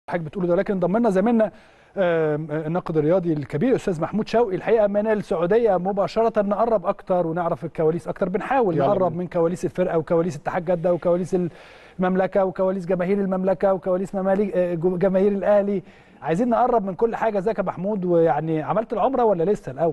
حضرتك بتقوله ده، لكن ضمنا زميلنا الناقد الرياضي الكبير استاذ محمود شوقي الحقيقه من السعوديه مباشره نقرب اكتر ونعرف الكواليس اكتر. بنحاول نقرب من كواليس الفرقه وكواليس اتحاد جده وكواليس المملكه وكواليس جماهير المملكه وكواليس جماهير الاهلي. عايزين نقرب من كل حاجه. ازيك يا محمود؟ ويعني عملت العمره ولا لسه الاول؟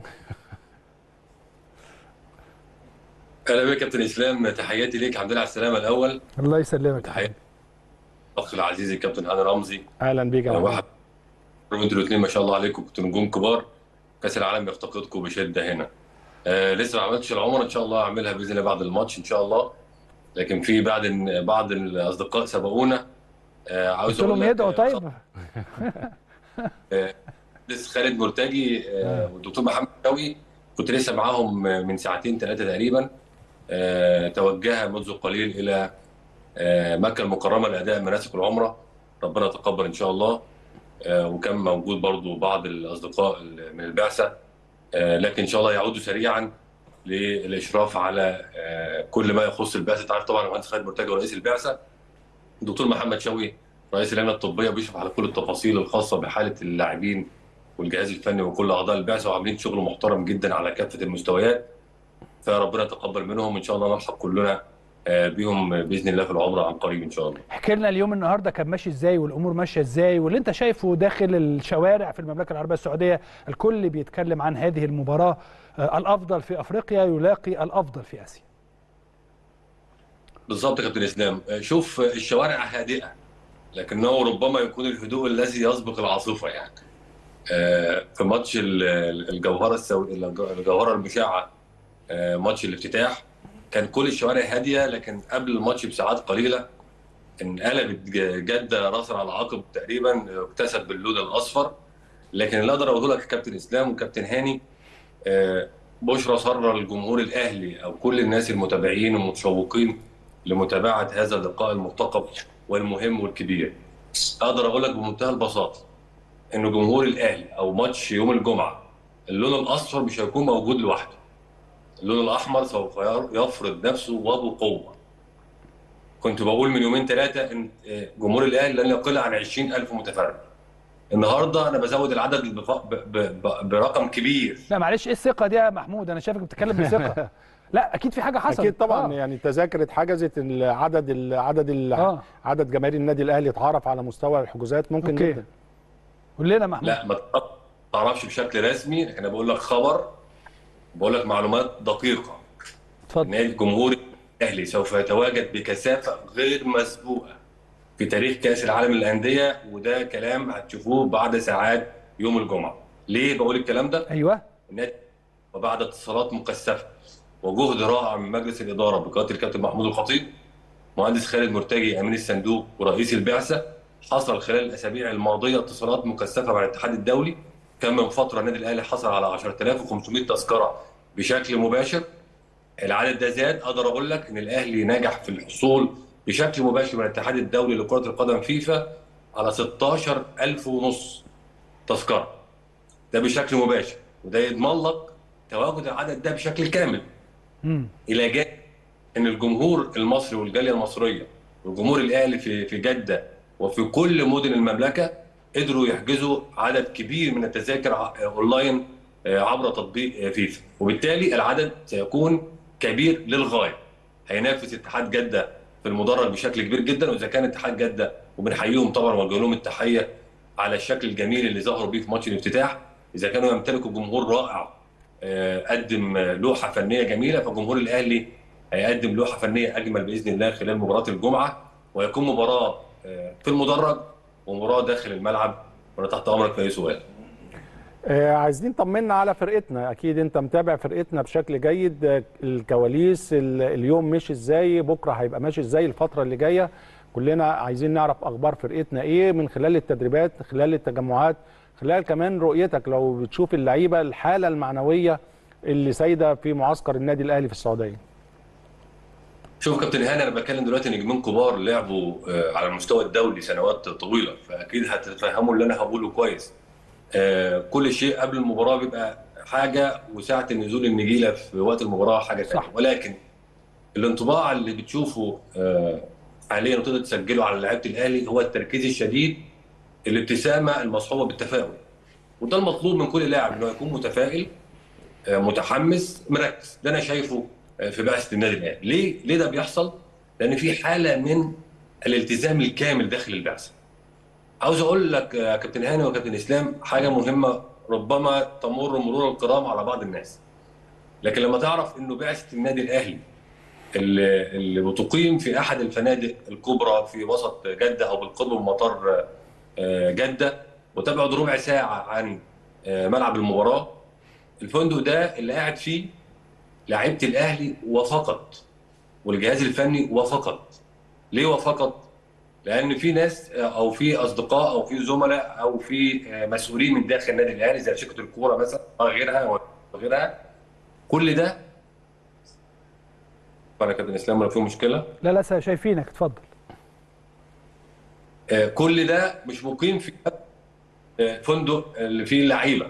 اهلا بك يا كابتن اسلام، تحياتي ليك، الحمد لله على السلامه الاول. الله يسلمك يا تحياتي حبيبي. الاخ العزيز الكابتن هاني رمزي. اهلا بيك يا واحد محمود. انتوا الاثنين ما شاء الله عليكم كنتوا نجوم كبار. كاس العالم يفتقدكم بشده هنا. لسه ما عملتش العمره، ان شاء الله اعملها باذن الله بعد الماتش ان شاء الله. لكن في بعض الاصدقاء سبقونا. عاوز قلت اقول لهم لك يدعوا طيب. لسه خالد مرتجي والدكتور محمد شوقي كنت لسه معاهم من ساعتين ثلاثه تقريبا. توجه منذ قليل الى مكة المكرمة لأداء مناسك العمرة. ربنا يتقبل إن شاء الله. وكان موجود برضو بعض الأصدقاء من البعثة. لكن إن شاء الله يعودوا سريعا للإشراف على كل ما يخص البعثة. تعرف طبعا المهندس خالد مرتجى رئيس البعثة، الدكتور محمد شوقي رئيس اللجنة الطبية بيشرف على كل التفاصيل الخاصة بحالة اللاعبين والجهاز الفني وكل أعضاء البعثة، وعاملين شغل محترم جدا على كافة المستويات. فربنا يتقبل منهم، إن شاء الله نلحق كلنا بيهم باذن الله في العمره عن قريب ان شاء الله. احكي لنا اليوم النهارده كان ماشي ازاي والامور ماشيه ازاي واللي انت شايفه داخل الشوارع في المملكه العربيه السعوديه. الكل بيتكلم عن هذه المباراه، الافضل في افريقيا يلاقي الافضل في اسيا. بالظبط يا كابتن اسلام. شوف، الشوارع هادئه لكنه ربما يكون الهدوء الذي يسبق العاصفه يعني. في ماتش الجوهره المشعه، ماتش الافتتاح، كان كل الشوارع هاديه، لكن قبل الماتش بساعات قليله انقلبت جده راسا على عقب تقريبا، اكتسب باللون الاصفر. لكن اللي اقدر اقوله لك يا كابتن اسلام وكابتن هاني، بشرى سر الجمهور الاهلي او كل الناس المتابعين والمتشوقين لمتابعه هذا اللقاء المرتقب والمهم والكبير. اقدر اقول لك بمنتهى البساطه ان جمهور الاهلي او ماتش يوم الجمعه اللون الاصفر مش هيكون موجود لوحده. اللون الاحمر سوف يفرض نفسه وبقوه. كنت بقول من يومين ثلاثه ان جمهور الاهلي لن يقل عن 20,000 متفرج. النهارده انا بزود العدد برقم كبير. لا معلش، ايه الثقه دي يا محمود؟ انا شايفك بتتكلم بثقه. لا اكيد في حاجه حصلت. اكيد طبعا. يعني التذاكر اتحجزت، عدد جماهير النادي الاهلي اتعرف على مستوى الحجوزات. ممكن أوكي. جدا. قول لنا محمود. لا ما تعرفش بشكل رسمي، لكن انا بقول لك خبر، بقول لك معلومات دقيقه. اتفضل. نادي الجمهور الاهلي سوف يتواجد بكثافه غير مسبوقه في تاريخ كاس العالم للانديه، وده كلام هتشوفوه بعد ساعات يوم الجمعه. ليه بقول الكلام ده؟ ايوه. النادي وبعد اتصالات مكثفه وجهد رائع من مجلس الاداره بقياده الكابتن محمود الخطيب، مهندس خالد مرتجي امين الصندوق ورئيس البعثه، حصل خلال الاسابيع الماضيه اتصالات مكثفه مع الاتحاد الدولي. كان من فتره النادي الاهلي حصل على 10,500 تذكره بشكل مباشر. العدد ده زاد. اقدر اقول لك ان الاهلي نجح في الحصول بشكل مباشر من الاتحاد الدولي لكره القدم فيفا على 16,500 تذكره. ده بشكل مباشر، وده يضمن لك تواجد العدد ده بشكل كامل. الى جانب ان الجمهور المصري والجاليه المصريه والجمهور الاهلي في جده وفي كل مدن المملكه قدروا يحجزوا عدد كبير من التذاكر اونلاين عبر تطبيق فيفا، وبالتالي العدد سيكون كبير للغايه. هينافس اتحاد جده في المدرج بشكل كبير جدا، واذا كان اتحاد جده وبنحييهم طبعا ونوجه لهم التحيه على الشكل الجميل اللي ظهروا بيه في ماتش الافتتاح. اذا كانوا يمتلكوا جمهور رائع قدم لوحه فنيه جميله، فجمهور الاهلي هيقدم لوحه فنيه اجمل باذن الله خلال مباراه الجمعه، ويكون مباراه في المدرج ومباراه داخل الملعب. وانا تحت امرك في اي سؤال. عايزين طمنا على فرقتنا. اكيد انت متابع فرقتنا بشكل جيد. الكواليس اليوم ماشي ازاي، بكره هيبقى ماشي ازاي، الفتره اللي جايه كلنا عايزين نعرف اخبار فرقتنا ايه من خلال التدريبات، خلال التجمعات، خلال كمان رؤيتك لو بتشوف اللعيبه، الحاله المعنويه اللي سايده في معسكر النادي الاهلي في السعوديه. شوف كابتن هاني، انا بتكلم دلوقتي نجمين كبار لعبوا على المستوى الدولي سنوات طويله، فاكيد هتتفهموا اللي انا هقوله كويس. كل شيء قبل المباراه بيبقى حاجه، وساعه النزول النجيله في وقت المباراه حاجه ثانيه. ولكن الانطباع اللي بتشوفه حاليا وتقدر تسجله على لعيبه الاهلي هو التركيز الشديد الابتسامه المصحوبه بالتفاؤل، وده المطلوب من كل لاعب، انه يكون متفائل متحمس مركز. ده انا شايفه في بعثه النادي الاهلي. ليه ده بيحصل؟ لان في حاله من الالتزام الكامل داخل البعثه. عاوز اقول لك يا كابتن هاني وكابتن اسلام حاجه مهمه ربما تمر مرور الكرام على بعض الناس، لكن لما تعرف انه بعثه النادي الاهلي اللي بتقيم في احد الفنادق الكبرى في وسط جده او بالقرب من مطار جده، وتبعد ربع ساعه عن ملعب المباراه، الفندق ده اللي قاعد فيه لعيبه الاهلي وفقط، والجهاز الفني وفقط. ليه وفقط؟ لان في ناس او في اصدقاء او في زملاء او في مسؤولين من داخل النادي الاهلي زي شركه الكوره مثلا وغيرها كل ده. انا كابتن اسلام ولا في مشكله؟ لا لا شايفينك، اتفضل. كل ده مش مقيم في فندق اللي فيه اللعيبه.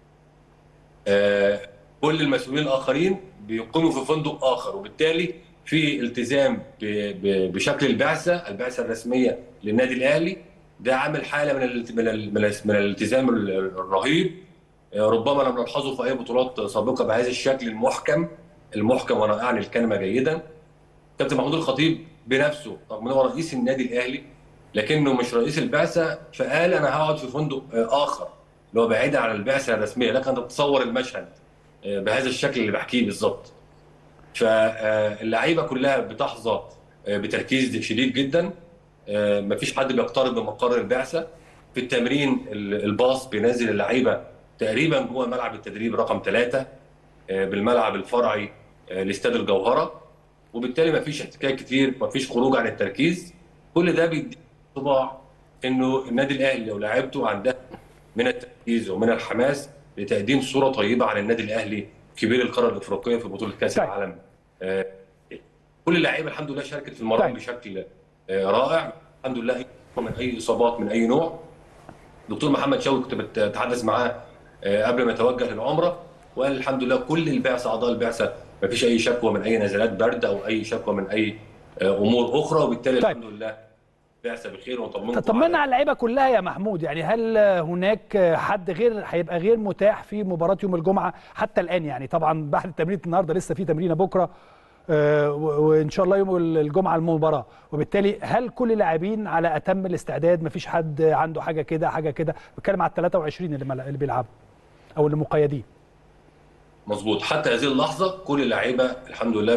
كل المسؤولين الاخرين بيقيموا في فندق اخر، وبالتالي في التزام بشكل البعثه الرسميه للنادي الاهلي. ده عامل حاله من الالتزام الرهيب، ربما لم نلحظه في اي بطولات سابقه بهذا الشكل المحكم، وانا اعني الكلمه جيدا. كابتن محمود الخطيب بنفسه رغم انه رئيس النادي الاهلي لكنه مش رئيس البعثه، فقال انا هقعد في فندق اخر اللي هو بعيدا عن البعثه الرسميه. لك ان تتصور المشهد بهذا الشكل اللي بحكيه بالظبط. فاللعيبه كلها بتحظى بتركيز شديد جدا، مفيش حد بيقترب من مقر البعثه. في التمرين الباص بينزل اللعيبه تقريبا جوه ملعب التدريب رقم 3 بالملعب الفرعي لاستاد الجوهره، وبالتالي مفيش احتكاك كتير، مفيش خروج عن التركيز. كل ده بيدي انطباع انه النادي الاهلي لو لعيبته عندها من التركيز ومن الحماس لتقديم صوره طيبه عن النادي الاهلي كبير القاره الافريقيه في بطوله كاس العالم. كل اللعيبه الحمد لله شاركت في المران بشكل رائع الحمد لله، من اي اصابات من اي نوع. دكتور محمد شوقي كنت بتحدث معاه قبل ما يتوجه للعمره، وقال الحمد لله كل البعثه اعضاء البعثه ما فيش اي شكوى من اي نزلات برد او اي شكوى من اي امور اخرى، وبالتالي الحمد لله بعثه بخير. وطمنا على اللعيبه كلها يا محمود، يعني هل هناك حد هيبقى غير متاح في مباراه يوم الجمعه حتى الان؟ يعني طبعا بعد تمرين النهارده لسه في تمرينه بكره وان شاء الله يوم الجمعه المباراه، وبالتالي هل كل اللاعبين على اتم الاستعداد؟ مفيش حد عنده حاجه كده؟ بتكلم على ال 23 اللي بيلعبوا او اللي مقيدين. مظبوط، حتى هذه اللحظه كل اللعيبه الحمد لله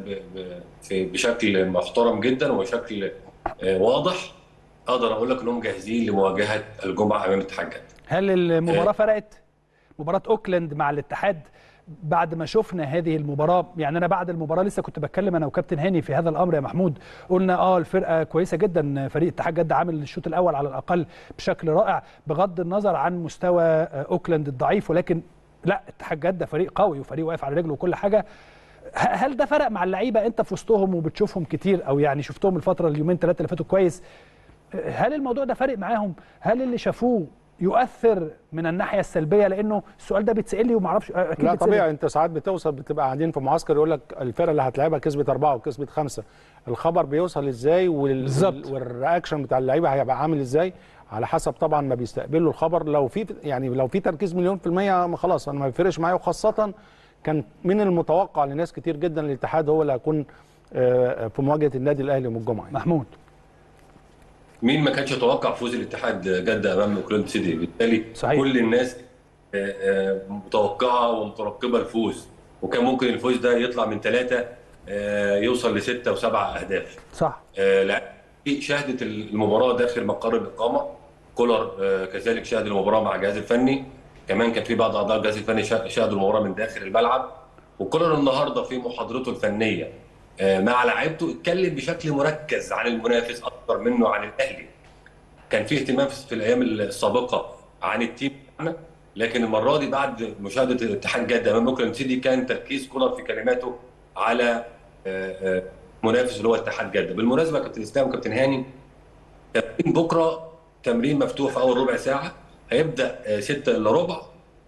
بشكل محترم جدا وبشكل واضح. اقدر اقول لك انهم جاهزين لمواجهه الجمعه امام اتحاد جده. هل المباراه فرقت؟ مباراه اوكلاند مع الاتحاد بعد ما شفنا هذه المباراه، يعني انا بعد المباراه لسه كنت بتكلم انا وكابتن هاني في هذا الامر يا محمود، قلنا الفرقه كويسه جدا، فريق اتحاد جده عامل الشوط الاول على الاقل بشكل رائع بغض النظر عن مستوى اوكلاند الضعيف، ولكن لا اتحاد جده فريق قوي وفريق واقف على رجله وكل حاجه. هل ده فرق مع اللعيبه؟ انت في وسطهم وبتشوفهم كتير، او يعني شفتهم الفتره اليومين ثلاثه اللي فاتوا كويس، هل الموضوع ده فارق معاهم؟ هل اللي شافوه يؤثر من الناحيه السلبيه؟ لانه السؤال ده بيتسال لي وما اعرفش اكيد. لا طبيعي، انت ساعات بتبقى قاعدين في معسكر يقول لك الفرقه اللي هتلعبها كسبت 4 وكسبت 5، الخبر بيوصل ازاي والرياكشن بتاع اللعيبه هيبقى عامل ازاي على حسب طبعا ما بيستقبلوا الخبر. لو في تركيز 100% خلاص انا ما بيفرقش معايا، وخاصه كان من المتوقع لناس كتير جدا الاتحاد هو اللي هيكون في مواجهه النادي الاهلي يوم الجمعه. محمود، مين ما كانش يتوقع فوز الاتحاد جده امام اوكلاند سيتي؟ بالتالي صحيح. كل الناس متوقعه ومترقبه الفوز، وكان ممكن الفوز ده يطلع من 3 يوصل ل6 و7 اهداف. صح. شاهدت المباراه داخل مقر الاقامه، كولر كذلك شاهد المباراه مع الجهاز الفني، كمان كان في بعض اعضاء الجهاز الفني شاهدوا المباراه من داخل الملعب. وكولر النهارده في محاضرته الفنيه مع لاعيبته اتكلم بشكل مركز عن المنافس اكثر منه عن الاهلي. كان في اهتمام في الايام السابقه عن التيم بتاعنا، لكن المره دي بعد مشاهده اتحاد جده امام اوكلاند سيتي كان تركيز كولر في كلماته على منافس اللي هو اتحاد جده. بالمناسبه كابتن اسلام وكابتن هاني، تمرين بكره تمرين مفتوح في اول ربع ساعه، هيبدا 6 الا ربع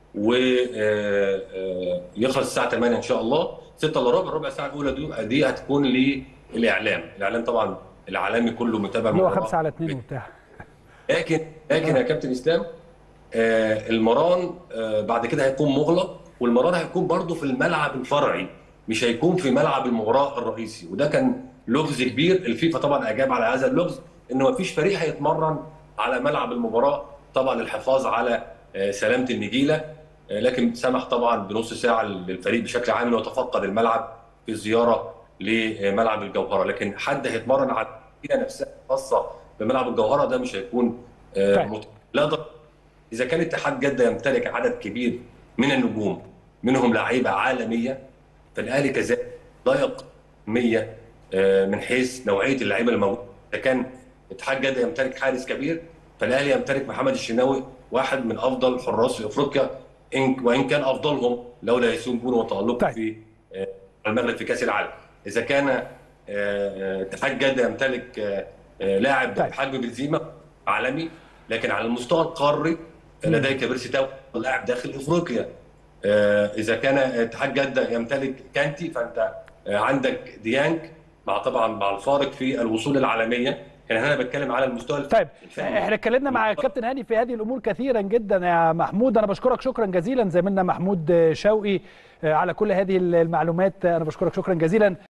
ويخلص الساعه 8 ان شاء الله. 6 الا ربع، الربع ساعه الاولى دي هتكون للاعلام طبعا العالمي كله متابع اللي هو 5 على 2 وبتاع. لكن يا كابتن اسلام، المران بعد كده هيكون مغلق، والمران هيكون برضه في الملعب الفرعي، مش هيكون في ملعب المباراه الرئيسي. وده كان لغز كبير. الفيفا طبعا اجاب على هذا اللغز، انه ما فيش فريق هيتمرن على ملعب المباراه، طبعا للحفاظ على سلامه النجيله. لكن سمح طبعا بنص ساعه للفريق بشكل عام انه يتفقد الملعب في زياره لملعب الجوهره. لكن حد هيتمرن على النجيله نفسها خاصه بملعب الجوهره، ده مش هيكون لا ضرر. اذا كان اتحاد جده يمتلك عدد كبير من النجوم، منهم لعيبه عالميه، فالاهلي كذلك لا يقل 100 من حيث نوعيه اللعيبه الموجوده. اذا كان اتحاد جده يمتلك حارس كبير، فالاهلي يمتلك محمد الشناوي، واحد من افضل حراس في افريقيا، وان كان افضلهم لولا ياسين بونو وتالقه في المغرب في كاس العالم. اذا كان اتحاد جده يمتلك لاعب بحجم بنزيما عالمي، لكن على المستوى القاري لديك بيرسي تاو لاعب داخل افريقيا. اذا كان اتحاد جده يمتلك كانتي، فانت عندك ديانج، طبعا مع الفارق في الوصول العالميه. يعني انا بتكلم على المستوى طيب احنا اتكلمنا مع الكابتن هاني في هذه الامور كثيرا جدا يا محمود. انا بشكرك شكرا جزيلا زميلنا محمود شوقي على كل هذه المعلومات. انا بشكرك شكرا جزيلا.